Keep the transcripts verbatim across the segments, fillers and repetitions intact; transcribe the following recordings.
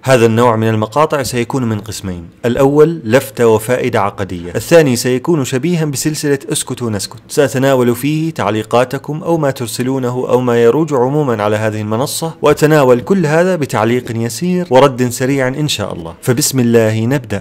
هذا النوع من المقاطع سيكون من قسمين: الأول لفتة وفائدة عقدية، الثاني سيكون شبيها بسلسلة اسكت ونسكت، سأتناول فيه تعليقاتكم أو ما ترسلونه أو ما يروج عموما على هذه المنصة، وأتناول كل هذا بتعليق يسير ورد سريع إن شاء الله. فبسم الله نبدأ.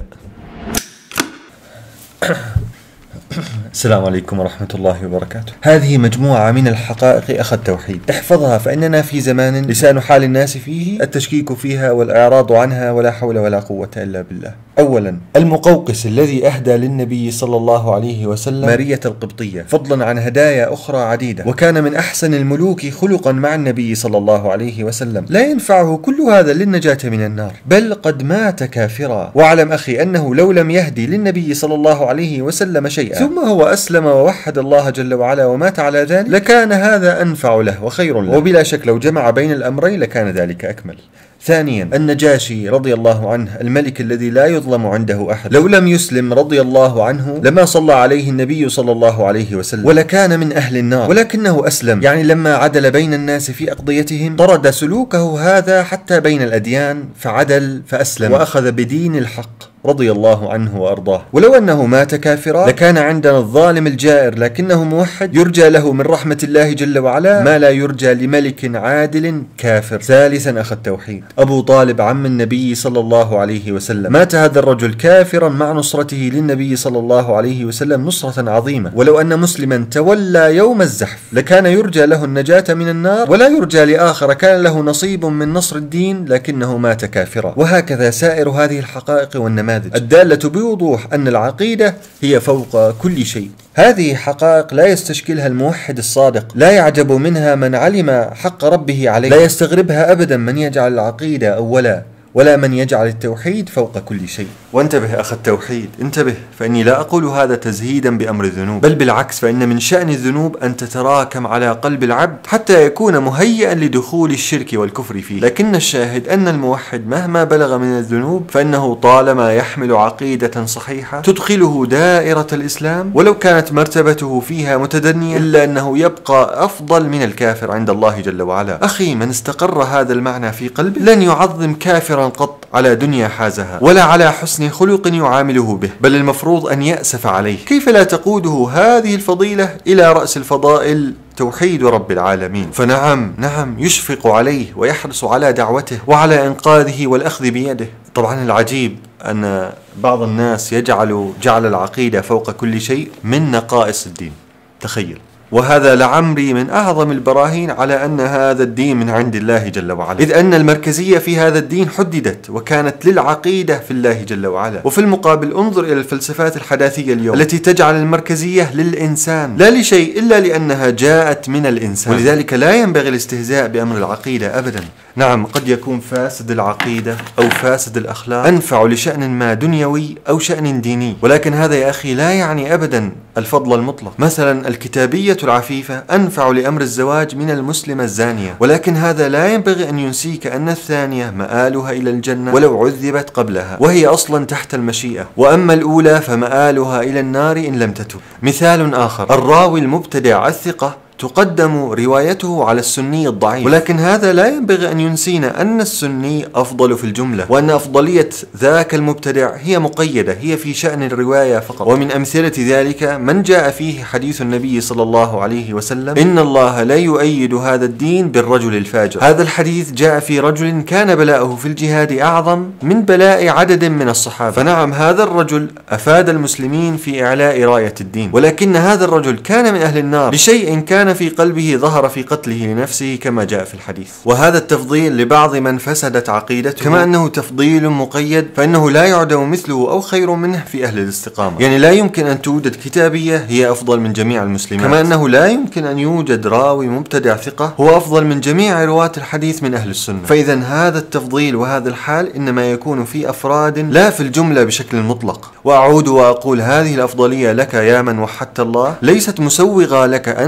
السلام عليكم ورحمة الله وبركاته. هذه مجموعة من الحقائق أخ التوحيد، احفظها فإننا في زمان لسان حال الناس فيه التشكيك فيها والإعراض عنها، ولا حول ولا قوة إلا بالله. أولا، المقوقس الذي أهدى للنبي صلى الله عليه وسلم مارية القبطية، فضلا عن هدايا أخرى عديدة، وكان من أحسن الملوك خلقا مع النبي صلى الله عليه وسلم، لا ينفعه كل هذا للنجاة من النار، بل قد مات كافرا. واعلم أخي أنه لو لم يهدي للنبي صلى الله عليه وسلم شيئا ثم هو أسلم ووحد الله جل وعلا ومات على ذلك، لكان هذا أنفع له وخير له، وبلا شك لو جمع بين الأمرين لكان ذلك أكمل. ثانيا، النجاشي رضي الله عنه، الملك الذي لا يظلم عنده أحد، لو لم يسلم رضي الله عنه لما صلى عليه النبي صلى الله عليه وسلم، ولكان من أهل النار، ولكنه أسلم، يعني لما عدل بين الناس في أقضيتهم طرد سلوكه هذا حتى بين الأديان، فعدل فأسلم وأخذ بدين الحق رضي الله عنه وأرضاه. ولو أنه مات كافرا لكان عندنا الظالم الجائر لكنه موحد يرجى له من رحمة الله جل وعلا ما لا يرجى لملك عادل كافر. ثالثا، أخ التوحيد، أبو طالب عم النبي صلى الله عليه وسلم، مات هذا الرجل كافرا مع نصرته للنبي صلى الله عليه وسلم نصرة عظيمة، ولو أن مسلما تولى يوم الزحف لكان يرجى له النجاة من النار، ولا يرجى لآخر كان له نصيب من نصر الدين لكنه مات كافرا. وهكذا سائر هذه الحقائق والنماذج الدالة بوضوح أن العقيدة هي فوق كل شيء. هذه حقائق لا يستشكلها الموحد الصادق، لا يعجب منها من علم حق ربه عليه، لا يستغربها أبدا من يجعل العقيدة أولا، ولا من يجعل التوحيد فوق كل شيء. وانتبه أخ التوحيد، انتبه، فإني لا أقول هذا تزهيدا بأمر الذنوب، بل بالعكس، فإن من شأن الذنوب أن تتراكم على قلب العبد حتى يكون مهيئا لدخول الشرك والكفر فيه. لكن الشاهد أن الموحد مهما بلغ من الذنوب فإنه طالما يحمل عقيدة صحيحة تدخله دائرة الإسلام، ولو كانت مرتبته فيها متدنية إلا أنه يبقى أفضل من الكافر عند الله جل وعلا. أخي، من استقر هذا المعنى في قلبه لن يعظم كافرا قط على دنيا حازها، ولا على حسن خلق يعامله به، بل المفروض أن يأسف عليه. كيف لا تقوده هذه الفضيلة إلى رأس الفضائل توحيد رب العالمين؟ فنعم نعم يشفق عليه ويحرص على دعوته وعلى إنقاذه والأخذ بيده. طبعا العجيب أن بعض الناس يجعل جعل العقيدة فوق كل شيء من نقائص الدين، تخيل. وهذا لعمري من أعظم البراهين على أن هذا الدين من عند الله جل وعلا، إذ أن المركزية في هذا الدين حددت وكانت للعقيدة في الله جل وعلا. وفي المقابل انظر إلى الفلسفات الحداثية اليوم التي تجعل المركزية للإنسان لا لشيء إلا لأنها جاءت من الإنسان، ولذلك لا ينبغي الاستهزاء بأمر العقيدة أبدا. نعم، قد يكون فاسد العقيدة أو فاسد الأخلاق أنفع لشأن ما دنيوي أو شأن ديني، ولكن هذا يا أخي لا يعني أبدا الفضل المطلق. مثلا الكتابية العفيفة أنفع لأمر الزواج من المسلمة الزانية، ولكن هذا لا ينبغي أن ينسيك أن الثانية مآلها إلى الجنة ولو عذبت قبلها، وهي أصلا تحت المشيئة، وأما الأولى فمآلها إلى النار إن لم تتب. مثال آخر، الراوي المبتدع الثقة تقدم روايته على السني الضعيف، ولكن هذا لا ينبغي أن ينسينا أن السني أفضل في الجملة، وأن أفضلية ذاك المبتدع هي مقيدة، هي في شأن الرواية فقط. ومن أمثلة ذلك من جاء فيه حديث النبي صلى الله عليه وسلم: إن الله لا يؤيد هذا الدين بالرجل الفاجر. هذا الحديث جاء في رجل كان بلاؤه في الجهاد أعظم من بلاء عدد من الصحابة، فنعم هذا الرجل أفاد المسلمين في إعلاء راية الدين، ولكن هذا الرجل كان من أهل النار لشيء كان في قلبه ظهر في قتله لنفسه كما جاء في الحديث. وهذا التفضيل لبعض من فسدت عقيدته، كما أنه تفضيل مقيد فإنه لا يعدم مثله أو خير منه في أهل الاستقامة. يعني لا يمكن أن توجد كتابية هي أفضل من جميع المسلمين، كما أنه لا يمكن أن يوجد راوي مبتدع ثقة هو أفضل من جميع رواة الحديث من أهل السنة. فإذا هذا التفضيل وهذا الحال إنما يكون في أفراد لا في الجملة بشكل مطلق. وأعود وأقول هذه الأفضلية لك يا من وحدت الله ليست مسوغة لك أن تزهد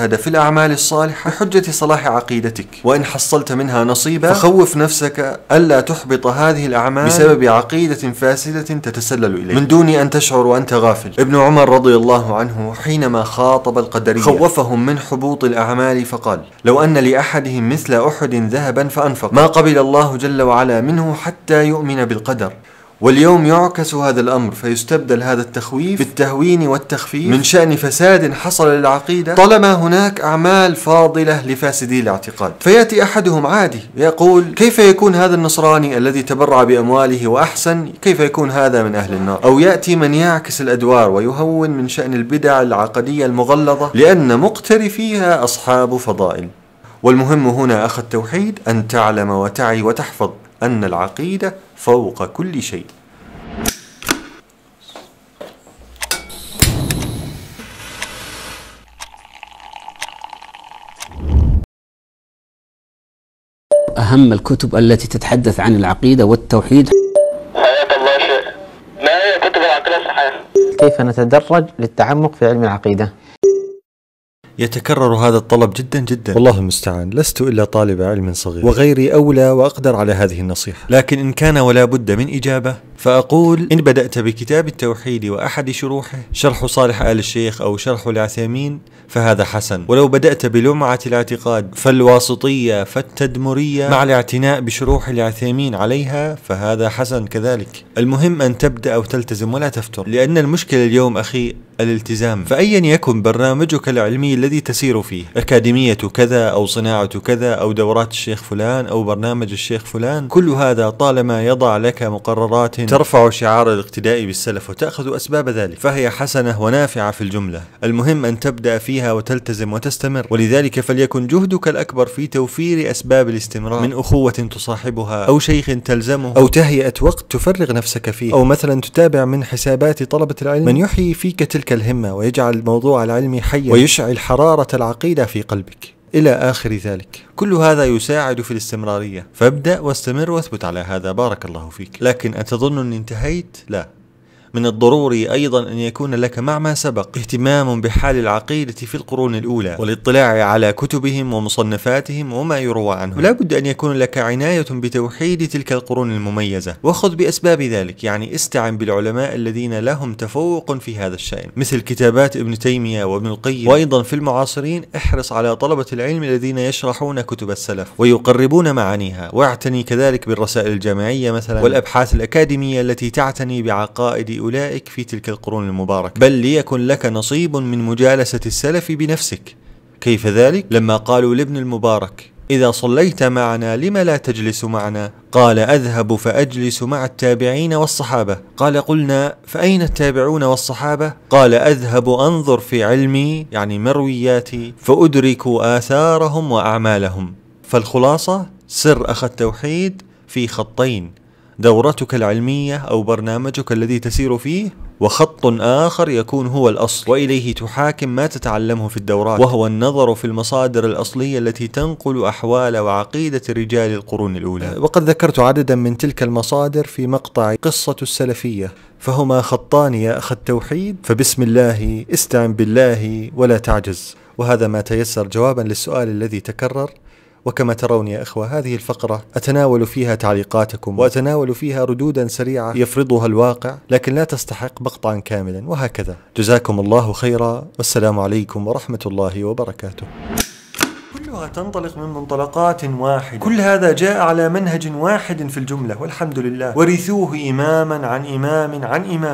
تجتهد في الأعمال الصالحة بحجة صلاح عقيدتك، وإن حصلت منها نصيبا فخوف نفسك ألا تحبط هذه الأعمال بسبب عقيدة فاسدة تتسلل إليك من دون أن تشعر وأنت غافل. ابن عمر رضي الله عنه حينما خاطب القدرية خوفهم من حبوط الأعمال فقال: لو أن لأحدهم مثل أحد ذهبا فأنفق ما قبل الله جل وعلا منه حتى يؤمن بالقدر. واليوم يعكس هذا الأمر، فيستبدل هذا التخويف بالتهوين والتخفيف من شأن فساد حصل للعقيدة، طالما هناك أعمال فاضلة لفاسدي الاعتقاد. فيأتي أحدهم عادي يقول: كيف يكون هذا النصراني الذي تبرع بأمواله وأحسن، كيف يكون هذا من أهل النار؟ أو يأتي من يعكس الأدوار ويهون من شأن البدع العقدية المغلظة لأن مقترفيها أصحاب فضائل. والمهم هنا أخ التوحيد أن تعلم وتعي وتحفظ أن العقيدة فوق كل شيء. أهم الكتب التي تتحدث عن العقيدة والتوحيد. حياك الله شيخ، ما هي كتب العقيدة الصحيحة؟ كيف نتدرج للتعمق في علم العقيدة؟ يتكرر هذا الطلب جدا جدا، والله المستعان. لست إلا طالب علم صغير، وغيري أولى وأقدر على هذه النصيحة. لكن إن كان ولا بد من إجابة فأقول: إن بدأت بكتاب التوحيد وأحد شروحه، شرح صالح آل الشيخ أو شرح العثيمين، فهذا حسن. ولو بدأت بلمعة الاعتقاد فالواسطية فالتدمرية مع الاعتناء بشروح العثيمين عليها، فهذا حسن كذلك. المهم أن تبدأ وتلتزم ولا تفتر، لأن المشكلة اليوم أخي الالتزام. فأيا يكن برنامجك العلمي الذي تسير فيه، أكاديمية كذا أو صناعة كذا أو دورات الشيخ فلان أو برنامج الشيخ فلان، كل هذا طالما يضع لك مقررات ترفع شعار الاقتداء بالسلف وتأخذ أسباب ذلك، فهي حسنة ونافعة في الجملة. المهم أن تبدأ فيها وتلتزم وتستمر. ولذلك فليكن جهدك الأكبر في توفير أسباب الاستمرار، من أخوة تصاحبها أو شيخ تلزمه أو تهيئة وقت تفرغ نفسك فيه، أو مثلا تتابع من حسابات طلبة العلم من يحيي فيك تلك الهمة ويجعل الموضوع العلمي حيا ويشعل حرارة العقيدة في قلبك إلى آخر ذلك. كل هذا يساعد في الاستمرارية، فابدأ واستمر واثبت على هذا. بارك الله فيك. لكن أتظن أني انتهيت؟ لا، من الضروري أيضا أن يكون لك مع ما سبق اهتمام بحال العقيدة في القرون الأولى، والاطلاع على كتبهم ومصنفاتهم وما يروى عنهم. ولا بد أن يكون لك عناية بتوحيد تلك القرون المميزة، وخذ بأسباب ذلك، يعني استعن بالعلماء الذين لهم تفوق في هذا الشأن، مثل كتابات ابن تيمية وابن القيم. وأيضا في المعاصرين احرص على طلبة العلم الذين يشرحون كتب السلف ويقربون معانيها، واعتني كذلك بالرسائل الجامعية مثلا والأبحاث الأكاديمية التي تعتني بعقائد أولئك في تلك القرون المباركة. بل ليكن لك نصيب من مجالسة السلف بنفسك. كيف ذلك؟ لما قالوا لابن المبارك: إذا صليت معنا لم لا تجلس معنا؟ قال: أذهب فأجلس مع التابعين والصحابة. قال: قلنا: فأين التابعون والصحابة؟ قال: أذهب أنظر في علمي، يعني مروياتي، فأدرك آثارهم وأعمالهم. فالخلاصة: سر أخ التوحيد في خطين: دورتك العلمية أو برنامجك الذي تسير فيه، وخط آخر يكون هو الأصل، وإليه تحاكم ما تتعلمه في الدورات، وهو النظر في المصادر الأصلية التي تنقل أحوال وعقيدة رجال القرون الأولى. وقد ذكرت عددا من تلك المصادر في مقطع قصة السلفية، فهما خطان يا أخ التوحيد، فبسم الله استعن بالله ولا تعجز. وهذا ما تيسر جوابا للسؤال الذي تكرر. وكما ترون يا إخوة، هذه الفقرة أتناول فيها تعليقاتكم وأتناول فيها ردودا سريعة يفرضها الواقع، لكن لا تستحق مقطعا كاملا، وهكذا. جزاكم الله خيرا، والسلام عليكم ورحمة الله وبركاته. كلها تنطلق من منطلقات واحدة، كل هذا جاء على منهج واحد في الجملة، والحمد لله. ورثوه إماما عن إمام عن إمام.